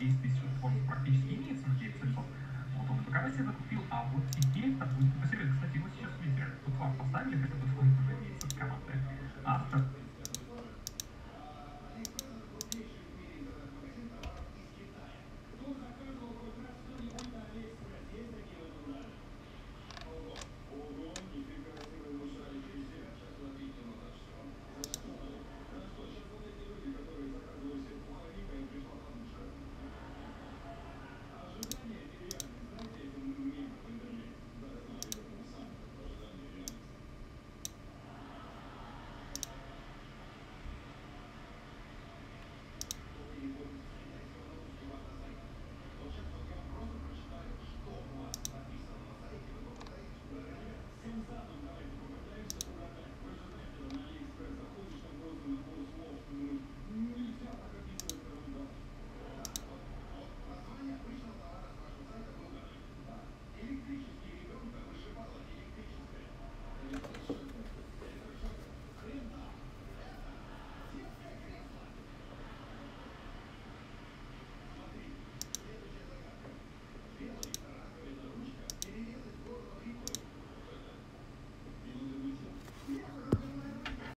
действий он практически имеется на 9700. Вот он ПК себе закупил, а вот теперь, допустим, посмотрите, кстати, его сейчас, видите, тут вам поставили, хотя бы